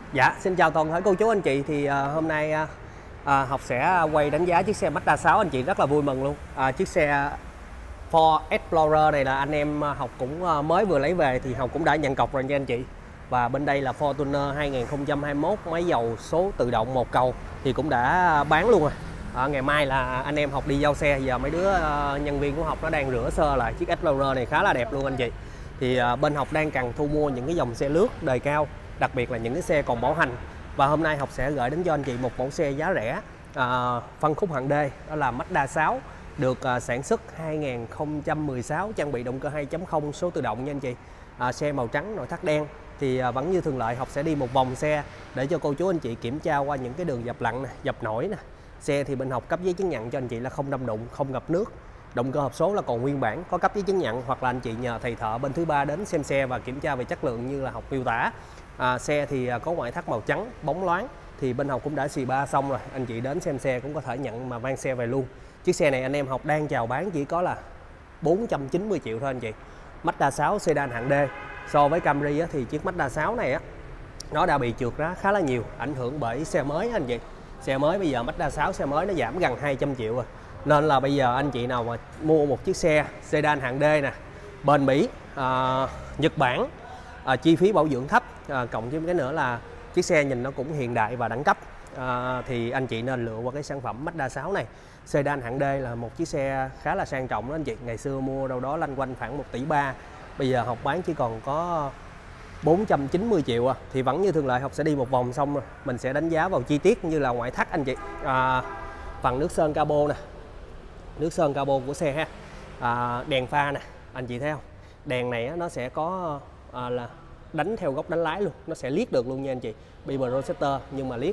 Dạ, xin chào toàn thể cô chú anh chị. Thì hôm nay Học sẽ quay đánh giá chiếc xe Mazda 6 anh chị, rất là vui mừng luôn. Chiếc xe Ford Explorer này là anh em Học cũng mới vừa lấy về, thì Học cũng đã nhận cọc rồi nha anh chị. Và bên đây là Fortuner 2021 máy dầu số tự động một cầu thì cũng đã bán luôn rồi. Ngày mai là anh em Học đi giao xe, giờ mấy đứa nhân viên của Học nó đang rửa sơ lại chiếc Explorer này, khá là đẹp luôn anh chị. Thì bên Học đang cần thu mua những cái dòng xe lướt đời cao, đặc biệt là những cái xe còn bảo hành. Và hôm nay Học sẽ gửi đến cho anh chị một mẫu xe giá rẻ, phân khúc hạng D, đó là Mazda 6, được sản xuất 2016, trang bị động cơ 2.0 số tự động nha anh chị. Xe màu trắng, nội thất đen. Thì vẫn như thường lệ, Học sẽ đi một vòng xe để cho cô chú anh chị kiểm tra qua những cái đường dập lặn nè, dập nổi nè. Xe thì bên Học cấp giấy chứng nhận cho anh chị là không đâm đụng, không ngập nước. Động cơ hộp số là còn nguyên bản, có cấp giấy chứng nhận, hoặc là anh chị nhờ thầy thợ bên thứ ba đến xem xe và kiểm tra về chất lượng như là Học miêu tả. Xe thì có ngoại thất màu trắng bóng loáng, thì bên Học cũng đã xì ba xong rồi, anh chị đến xem xe cũng có thể nhận mà mang xe về luôn. Chiếc xe này anh em Học đang chào bán chỉ có là 490 triệu thôi anh chị. Mazda 6 sedan hạng D. So với Camry thì chiếc Mazda 6 này nó đã bị trượt giá khá là nhiều, ảnh hưởng bởi xe mới anh chị. Xe mới bây giờ Mazda 6 xe mới nó giảm gần 200 triệu rồi. Nên là bây giờ anh chị nào mà mua một chiếc xe sedan hạng D nè, bền bỉ, Nhật Bản, chi phí bảo dưỡng thấp, cộng với cái nữa là chiếc xe nhìn nó cũng hiện đại và đẳng cấp, thì anh chị nên lựa qua cái sản phẩm Mazda 6 này. Sedan hạng D là một chiếc xe khá là sang trọng đó anh chị. Ngày xưa mua đâu đó lanh quanh khoảng 1,3 tỷ, bây giờ Học bán chỉ còn có 490 triệu. Thì vẫn như thường lệ, Học sẽ đi một vòng xong rồi mình sẽ đánh giá vào chi tiết như là ngoại thất anh chị. Phần nước sơn cabo nè, nước sơn cabo của xe ha. Đèn pha nè, anh chị thấy không? Đèn này nó sẽ có là đánh theo góc đánh lái luôn, nó sẽ liếc được luôn nha anh chị. Beamer Roadster nhưng mà liếc.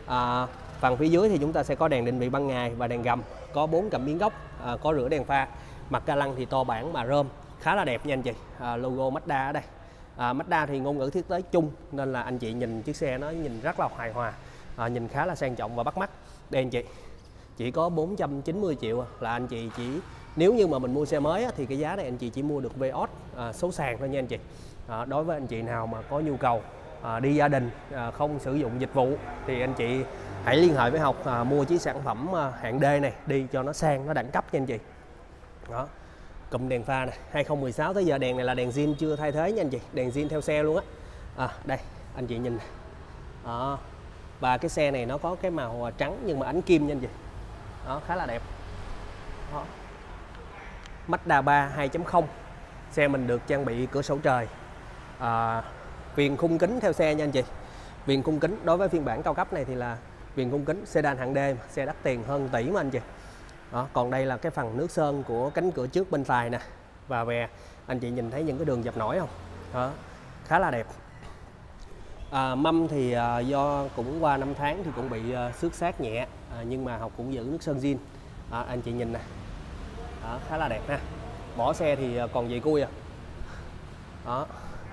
Phần phía dưới thì chúng ta sẽ có đèn định vị ban ngày và đèn gầm, có 4 cảm biến góc, có rửa đèn pha. Mặt ca lăng thì to bản mà rơm, khá là đẹp nha anh chị. Logo Mazda ở đây. Mazda thì ngôn ngữ thiết kế chung nên là anh chị nhìn chiếc xe nó nhìn rất là hài hòa, nhìn khá là sang trọng và bắt mắt. Đây anh chị, chỉ có 490 triệu là anh chị nếu như mà mình mua xe mới thì cái giá này anh chị chỉ mua được Vios số sàn thôi nha anh chị. Đối với anh chị nào mà có nhu cầu đi gia đình, không sử dụng dịch vụ thì anh chị hãy liên hệ với Học, mua chiếc sản phẩm hạng D này đi cho nó sang, nó đẳng cấp nha anh chị. Đó, cụm đèn pha này 2016 tới giờ đèn này là đèn zin chưa thay thế nha anh chị, đèn zin theo xe luôn á. Đây anh chị nhìn. Và cái xe này nó có cái màu trắng nhưng mà ánh kim nha anh chị. Đó, khá là đẹp. Đó. Mazda 3 2.0, xe mình được trang bị cửa sổ trời, viền khung kính theo xe nha anh chị. Viền khung kính đối với phiên bản cao cấp này thì là viền khung kính sedan hạng D, xe đắt tiền hơn tỷ mà anh chị. Đó, còn đây là cái phần nước sơn của cánh cửa trước bên tài nè và về, anh chị nhìn thấy những cái đường dập nổi không? Đó, khá là đẹp. Mâm thì do cũng qua 5 tháng thì cũng bị xước xác nhẹ, nhưng mà Học cũng giữ nước sơn zin. Anh chị nhìn nè. Đó, khá là đẹp ha. Vỏ xe thì còn vậy cui Đó.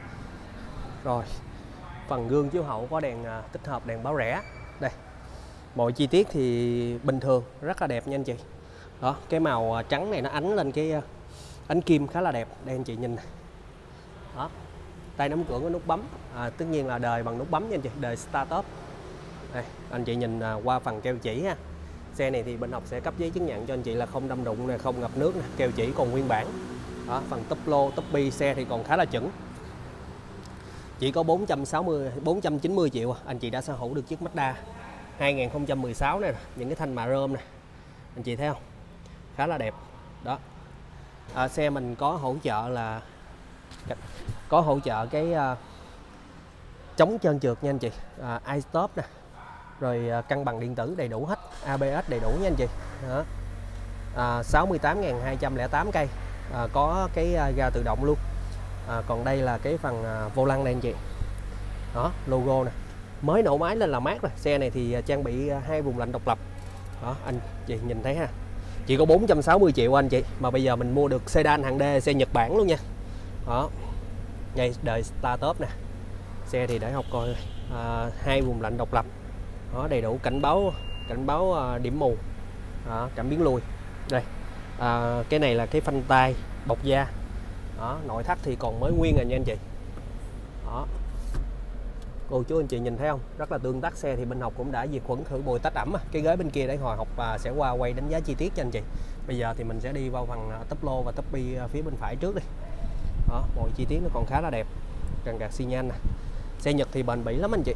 Rồi, phần gương chiếu hậu có đèn tích hợp đèn báo rẽ. Đây, mọi chi tiết thì bình thường, rất là đẹp nha anh chị. Đó, cái màu trắng này nó ánh lên cái ánh kim khá là đẹp. Đây anh chị nhìn này. Đó, tay nắm cửa có nút bấm, tất nhiên là đời bằng nút bấm nha anh chị, đời start up. Đây, anh chị nhìn qua phần keo chỉ ha. Xe này thì bên Học sẽ cấp giấy chứng nhận cho anh chị là không đâm đụng này, không ngập nước này, keo chỉ còn nguyên bản. Đó, phần túp lô, túp bi xe thì còn khá là chuẩn. Chỉ có 490 triệu anh chị đã sở hữu được chiếc Mazda 2016 này, những cái thanh mạ rơm này. Anh chị thấy không? Khá là đẹp. Đó. Xe mình có hỗ trợ cái chống trơn trượt nha anh chị. iStop nè. Rồi cân bằng điện tử đầy đủ hết, ABS đầy đủ nha anh chị. Đó. 68.208 cây, có cái ga tự động luôn. Còn đây là cái phần vô lăng này anh chị. Đó, logo nè, mới nổ máy lên là mát rồi. Xe này thì trang bị 2 vùng lạnh độc lập. Đó, anh chị nhìn thấy ha. Chỉ có 460 triệu anh chị, mà bây giờ mình mua được sedan hạng D, xe Nhật Bản luôn nha. Đó, đây đời start up nè. Xe thì để Học coi, 2 vùng lạnh độc lập. Đó, đầy đủ cảnh báo điểm mù. Đó, cảm biến lùi. Đây, cái này là cái phanh tay bọc da. Đó, nội thất thì còn mới nguyên rồi nha anh chị. Đó, Cô chú anh chị nhìn thấy không, rất là tương tác. Xe thì bên học cũng đã diệt khuẩn khử mùi tách ẩm. Cái ghế bên kia để hồi học sẽ qua quay đánh giá chi tiết cho anh chị. Bây giờ thì mình sẽ đi vào phần tắp lô và tắp bi phía bên phải trước đi. Đó, mọi chi tiết nó còn khá là đẹp, cần gạt xi nhan nè. Xe Nhật thì bền bỉ lắm anh chị.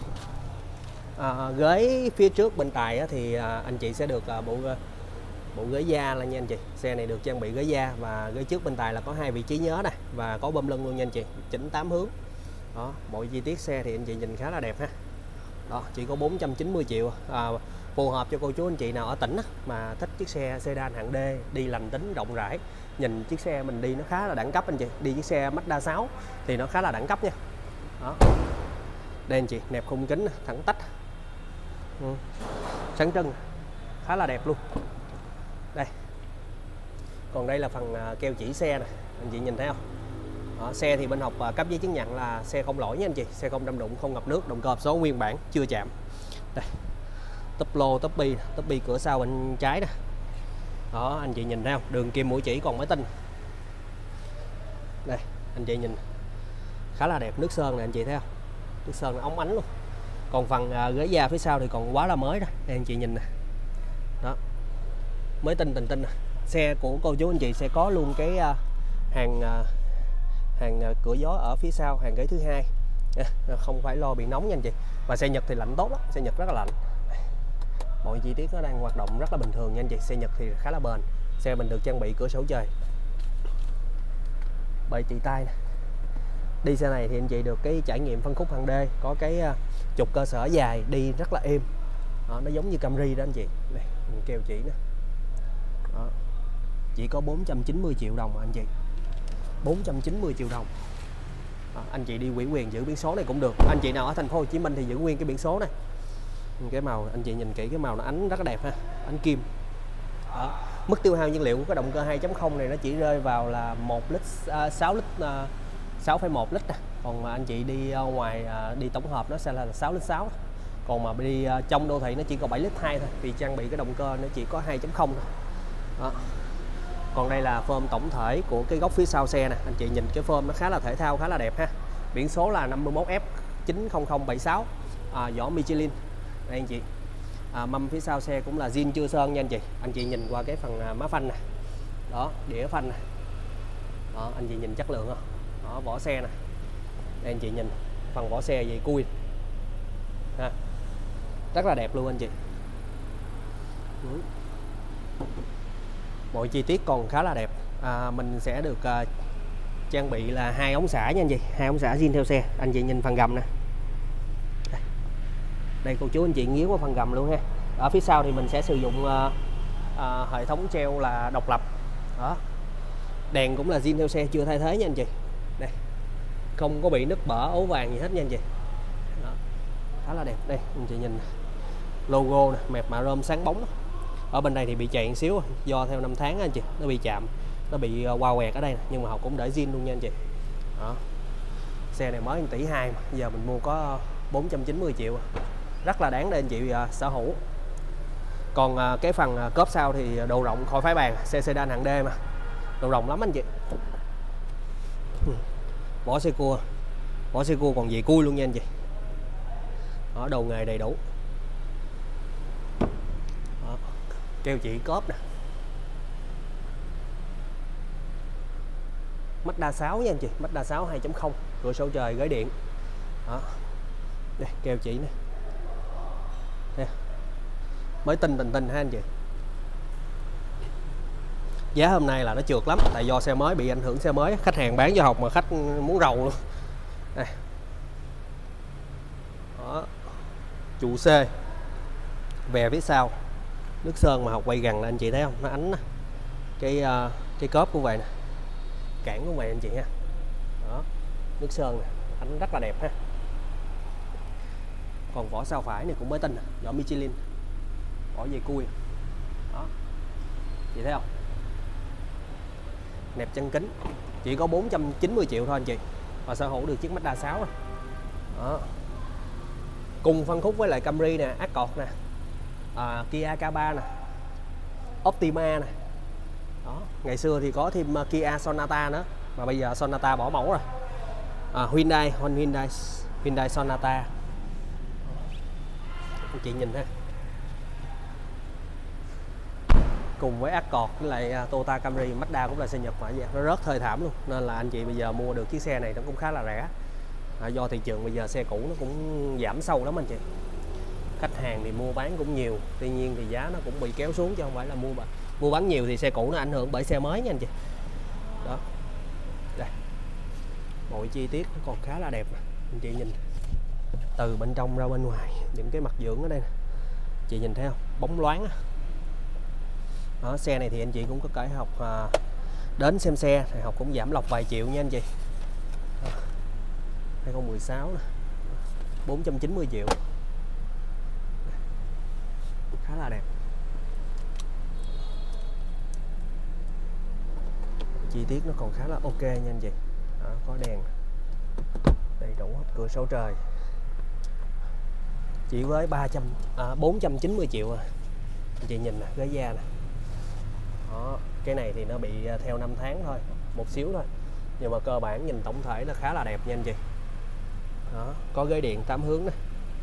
Ghế phía trước bên tài thì anh chị sẽ được bộ ghế da là nha anh chị. Xe này được trang bị ghế da và ghế trước bên tài là có 2 vị trí nhớ này và có bơm lưng luôn nha anh chị, chỉnh 8 hướng. Đó, mọi chi tiết xe thì anh chị nhìn khá là đẹp ha. Đó, chỉ có 490 triệu, phù hợp cho cô chú anh chị nào ở tỉnh mà thích chiếc xe sedan hạng D, đi lành tính rộng rãi. Nhìn chiếc xe mình đi nó khá là đẳng cấp anh chị, đi chiếc xe Mazda 6 thì nó khá là đẳng cấp nha. Đó, đây anh chị, nẹp khung kính thẳng tách, sáng trưng, khá là đẹp luôn. Đây, còn đây là phần keo chỉ xe này, anh chị nhìn thấy không? Đó, xe thì bên học cấp giấy chứng nhận là xe không lỗi nha anh chị, xe không đâm đụng, không ngập nước, động cơ hộp số nguyên bản, chưa chạm. Đây, tắp lô, tắp bi cửa sau bên trái nè. Đó, anh chị nhìn thấy không? Đường kim mũi chỉ còn mới tinh. Đây, anh chị nhìn khá là đẹp, nước sơn này anh chị thấy không? Nước sơn nó óng ánh luôn. Còn phần ghế da phía sau thì còn quá là mới đó. Đây anh chị nhìn nè. Đó, mới tinh nè. Xe của cô chú anh chị sẽ có luôn cái hàng cửa gió ở phía sau, hàng ghế thứ hai, không phải lo bị nóng nha anh chị. Và xe Nhật thì lạnh tốt lắm, xe Nhật rất là lạnh. Mọi chi tiết nó đang hoạt động rất là bình thường nha anh chị. Xe Nhật thì khá là bền. Xe mình được trang bị cửa sổ trời, bệ tì tay nè. Đi xe này thì anh chị được cái trải nghiệm phân khúc hạng D, có cái trục cơ sở dài, đi rất là êm. Đó, nó giống như Camry đó anh chị. Đây, mình keo chỉ nè. Đó, chỉ có 490 triệu đồng mà anh chị, 490 triệu đồng. Đó, anh chị đi ủy quyền giữ biển số này cũng được. Anh chị nào ở thành phố Hồ Chí Minh thì giữ nguyên cái biển số này. Cái màu anh chị nhìn kỹ, cái màu nó ánh rất là đẹp ha, ánh kim. Đó, mức tiêu hao nhiên liệu của cái động cơ 2.0 này nó chỉ rơi vào là 6,1 lít. Còn mà anh chị đi ngoài đi tổng hợp nó sẽ là 6,6 lít. Còn mà đi trong đô thị nó chỉ có 7,2 lít thôi, vì trang bị cái động cơ nó chỉ có 2.0 thôi. Đó. Còn đây là phơm tổng thể của cái góc phía sau xe nè, anh chị nhìn cái phơm nó khá là thể thao, khá là đẹp ha. Biển số là 51F90076, vỏ Michelin. Đây anh chị, mâm phía sau xe cũng là zin chưa sơn nha anh chị. Anh chị nhìn qua cái phần má phanh nè, đó, đĩa phanh nè. Đó, anh chị nhìn chất lượng không? Đó, vỏ xe nè. Đây anh chị nhìn phần vỏ xe vậy cui ha, rất là đẹp luôn anh chị. Mọi chi tiết còn khá là đẹp. Mình sẽ được trang bị là 2 ống xả nha anh chị, 2 ống xả zin theo xe. Anh chị nhìn phần gầm nè. Đây cô chú anh chị nghiếu qua phần gầm luôn ha. Ở phía sau thì mình sẽ sử dụng hệ thống treo là độc lập. Đó, đèn cũng là zin theo xe, chưa thay thế nha anh chị. Đây, không có bị nứt bở ố vàng gì hết nha anh chị. Đó, khá là đẹp. Đây anh chị nhìn logo nè, mẹp mạ rơm sáng bóng đó. Ở bên đây thì bị chạm xíu do theo năm tháng anh chị, nó bị chạm, nó bị qua quẹt ở đây nè, nhưng mà họ cũng để zin luôn nha anh chị. Đó, xe này mới 1,2 tỷ mà giờ mình mua có 490 triệu, rất là đáng để anh chị sở hữu. Còn cái phần cốp sau thì độ rộng khỏi phải bàn, xe sedan hạng D mà độ rộng lắm anh chị. Vỏ xe cua còn gì cui luôn nha anh chị. Đó, đầu nghề đầy đủ. Đó, keo chỉ cốp nè, Mazda 6 nha anh chị, Mazda 6 2.0, cửa sổ trời, ghế điện. Đó, đây keo chỉ nè, nè, mới tinh ha anh chị. Giá hôm nay là nó trượt lắm, tại do xe mới, bị ảnh hưởng xe mới, khách hàng bán cho học mà khách muốn rầu luôn. Đây. Đó, trụ C, về phía sau nước sơn mà học quay gần là anh chị thấy không, nó ánh cái cốp cũng vậy nè, cản cũng vậy anh chị ha. Đó, nước sơn nè, ánh rất là đẹp ha. Còn vỏ sau phải này cũng mới tinh, vỏ Michelin, vỏ dây cui. Đó, chị thấy không, nẹp chân kính, chỉ có 490 triệu thôi anh chị, và sở hữu được chiếc Mazda 6 này. Đó, cùng phân khúc với lại Camry nè, Accord nè, Kia K3 nè, Optima nè. Đó, ngày xưa thì có thêm Kia Sonata nữa, mà bây giờ Sonata bỏ mẫu rồi. Hyundai Sonata. anh chị nhìn ha. Cùng với Accord với lại Toyota Camry, Mazda cũng là xe Nhật mà nó rất thê thảm luôn, nên là anh chị bây giờ mua được chiếc xe này nó cũng khá là rẻ. Do thị trường bây giờ xe cũ nó cũng giảm sâu lắm anh chị. Khách hàng thì mua bán cũng nhiều, tuy nhiên thì giá nó cũng bị kéo xuống chứ không phải là mua bán nhiều thì xe cũ nó ảnh hưởng bởi xe mới nha anh chị. Đó. Đây. Mọi chi tiết nó còn khá là đẹp nè. Anh chị nhìn từ bên trong ra bên ngoài, những cái mặt dưỡng ở đây nè. Chị nhìn thấy không? Bóng loáng á. Đó, xe này thì anh chị cũng có thể học đến xem xe thì học cũng giảm lọc vài triệu nha anh chị. Đó. 2016 nè. 490 triệu. Khá là đẹp. Chi tiết nó còn khá là ok nha anh chị. Đó, có đèn đầy đủ hết, cửa sổ trời. Chỉ với 490 triệu à. Anh chị nhìn nè, ghế da nè. Đó, cái này thì nó bị theo năm tháng thôi, một xíu thôi. Nhưng mà cơ bản nhìn tổng thể nó khá là đẹp nha anh chị. Đó, có ghế điện 8 hướng nè.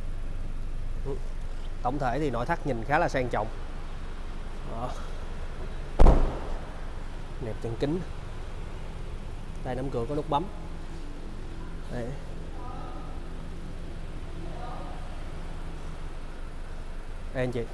Tổng thể thì nội thất nhìn khá là sang trọng. Đó. Nẹp chân kính. Tay nắm cửa có nút bấm. Đây. Đây anh chị.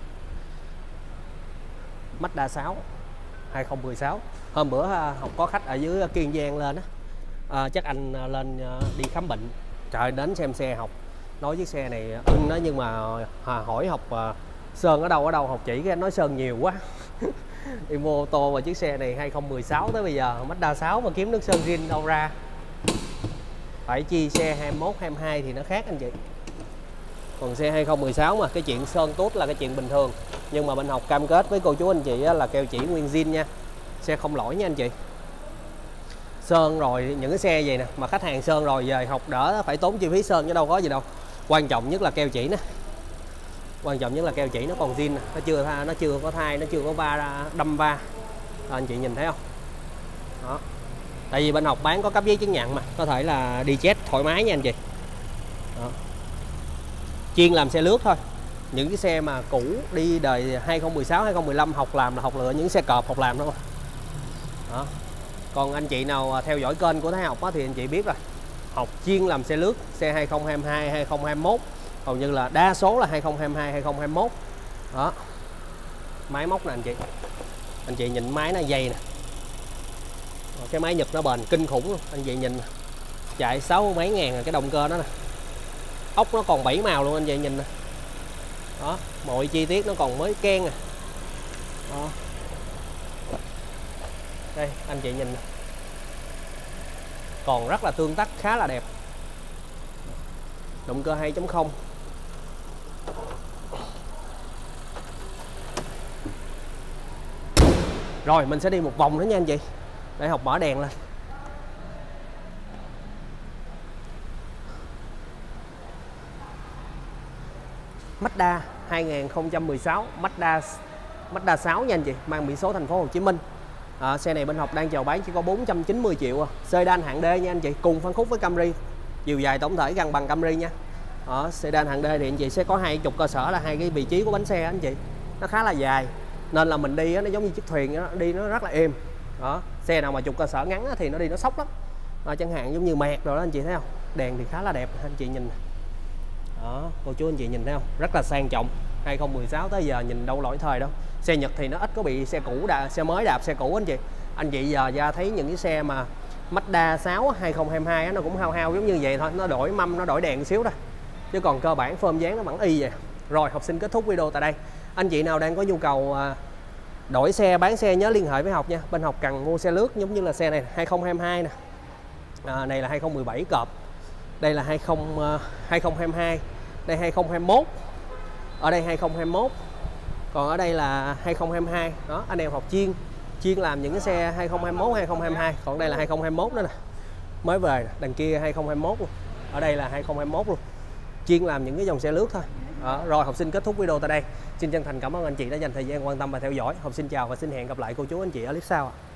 Mazda 6 2016. Hôm bữa học có khách ở dưới Kiên Giang lên á. Chắc anh lên đi khám bệnh. Trời, đến xem xe học. Nói chiếc xe này ưng đó, nhưng mà hỏi học sơn ở đâu học chỉ cái anh nói sơn nhiều quá. Đi mua ô tô mà chiếc xe này 2016 tới bây giờ Mazda 6 mà kiếm nước sơn zin đâu ra. Phải chi xe 21, 22 thì nó khác anh chị. Còn xe 2016 mà cái chuyện sơn tốt là cái chuyện bình thường. Nhưng mà bên học cam kết với cô chú anh chị là keo chỉ nguyên zin nha. Xe không lỗi nha anh chị. Sơn rồi những cái xe vậy nè, mà khách hàng sơn rồi về học đỡ phải tốn chi phí sơn chứ đâu có gì đâu. Quan trọng nhất là keo chỉ nè. Quan trọng nhất là keo chỉ nó còn zin, nó chưa có thai, nó chưa có đâm va. Anh chị nhìn thấy không? Đó. Tại vì bên học bán có cấp giấy chứng nhận mà, có thể là đi chết thoải mái nha anh chị. Đó. Chuyên làm xe lướt thôi. Những cái xe mà cũ đi đời 2016, 2015 học làm là học lựa những xe cọp học làm thôi. Đó. Còn anh chị nào theo dõi kênh của Thái Học thì anh chị biết rồi. Học chuyên làm xe lướt, xe 2022, 2021. Hầu như là đa số là 2022, 2021. Đó. Máy móc nè anh chị. Anh chị nhìn máy nó dày nè. Cái máy Nhật nó bền kinh khủng luôn. Anh chị nhìn chạy 6 mấy ngàn cái động cơ đó nè. Ốc nó còn 7 màu luôn anh chị nhìn nè. Đó, mọi chi tiết nó còn mới ken nè. Đó. Đây, anh chị nhìn nè. Còn rất là tương tác khá là đẹp. Động cơ 2.0. Rồi mình sẽ đi một vòng nữa nha anh chị. Để học mở đèn lên. Mazda 2016, Mazda 6 nha anh chị, mang biển số thành phố Hồ Chí Minh. Xe này bên học đang chào bán chỉ có 490 triệu à. Sedan hạng D nha anh chị, cùng phân khúc với Camry. Chiều dài tổng thể gần bằng Camry nha. Sedan hạng D thì anh chị sẽ có 20 cơ sở là hai cái vị trí của bánh xe anh chị. Nó khá là dài. Nên là mình đi nó giống như chiếc thuyền đó, đi nó rất là êm. Đó, xe nào mà chục cơ sở ngắn thì nó đi nó sốc lắm. Chẳng hạn giống như mẹt rồi đó anh chị thấy không? Đèn thì khá là đẹp anh chị nhìn. Đó, cô chú anh chị nhìn thấy không? Rất là sang trọng. 2016 tới giờ nhìn đâu lỗi thời đâu. Xe Nhật thì nó ít có bị xe cũ xe mới đạp xe cũ anh chị. Anh chị giờ ra thấy những cái xe mà Mazda 6 2022 nó cũng hao hao giống như vậy thôi, nó đổi mâm, nó đổi đèn một xíu thôi. Chứ còn cơ bản phơm dáng nó vẫn y vậy. Rồi, học sinh kết thúc video tại đây. Anh chị nào đang có nhu cầu đổi xe, bán xe nhớ liên hệ với học nha. Bên học cần mua xe lướt giống như là xe này 2022 nè. Này là 2017 cọp. Đây là 2022. Đây 2021. Ở đây 2021. Còn ở đây là 2022. Đó, anh em học chuyên làm những cái xe 2021, 2022. Còn đây là 2021 nữa nè. Mới về, đằng kia 2021 luôn. Ở đây là 2021 luôn. Chuyên làm những cái dòng xe lướt thôi. Đó, rồi học sinh kết thúc video tại đây. Xin chân thành cảm ơn anh chị đã dành thời gian quan tâm và theo dõi. Học sinh chào và xin hẹn gặp lại cô chú anh chị ở clip sau ạ.